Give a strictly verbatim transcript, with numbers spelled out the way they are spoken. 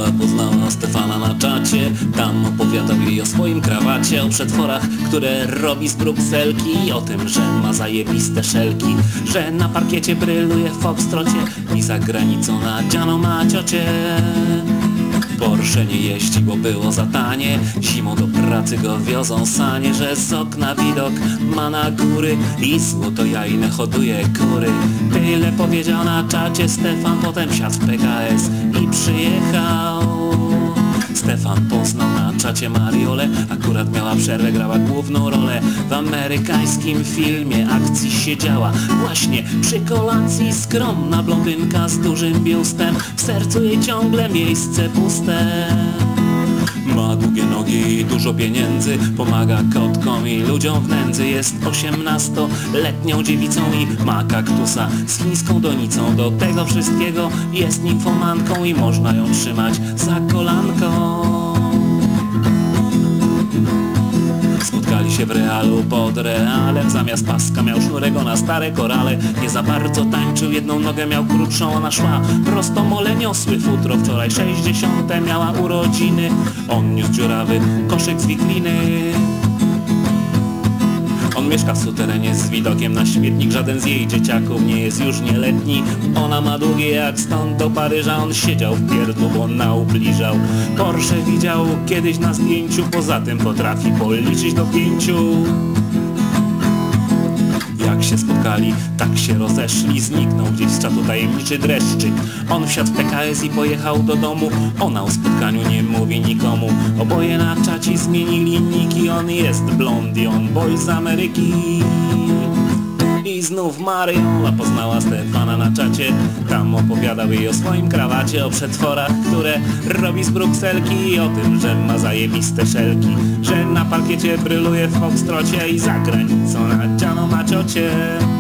Mariola poznała Stefana na czacie. Tam opowiadał jej o swoim krawacie, o przetworach, które robi z brukselki, o tym, że ma zajebiste szelki, że na parkiecie bryluje w foxtrocie i za granicą nadzianą ma ciocię. Porsche nie jeździ, bo było za tanie, zimą do pracy go wiozą sanie, że z okna widok ma na góry i złoto jajne hoduje kury. Tyle powiedział na czacie Stefan, potem siadł w P K S i przyjechał. Stefan poznał na czacie Mariolę, akurat miała przerwę, grała główną rolę w amerykańskim filmie akcji siedziała właśnie przy kolacji. Skromna blondynka z dużym biustem, w sercu jej ciągle miejsce puste. Ma długie nogi i dużo pieniędzy, pomaga kotkom i ludziom w nędzy. Jest osiemnastoletnią dziewicą i ma kaktusa z chińską donicą. Do tego wszystkiego jest nimfomanką i można ją trzymać za kolanko. Spotkali się w realu pod realem, zamiast paska miał sznurek na stare korale. Nie za bardzo tańczył, jedną nogę miał krótszą, ona szła prosto mole niosły futro. Wczoraj sześćdziesiąte miała urodziny, on niósł dziurawy koszyk z wikliny. On mieszka w suterenie z widokiem na śmietnik, żaden z jej dzieciaków nie jest już nieletni. Ona ma długie jak stąd do Paryża, on siedział w pierdlu, bo naubliżał. Porsche widział kiedyś na zdjęciu, poza tym potrafi policzyć do pięciu. Jak się spotkali, tak się rozeszli, zniknął gdzieś z czatu tajemniczy dreszczyk. On wsiadł w P K S i pojechał do domu, ona o spotkaniu nie mówi nikomu. Oboje na czaci zmienili niki, on jest blond i on boy z Ameryki. I znów Mariola poznała Stefana na czacie, tam opowiadał jej o swoim krawacie, o przetworach, które robi z brukselki i o tym, że ma zajebiste szelki, że na parkiecie bryluje w foxtrocie i za granicą nadzianą ma ciocię.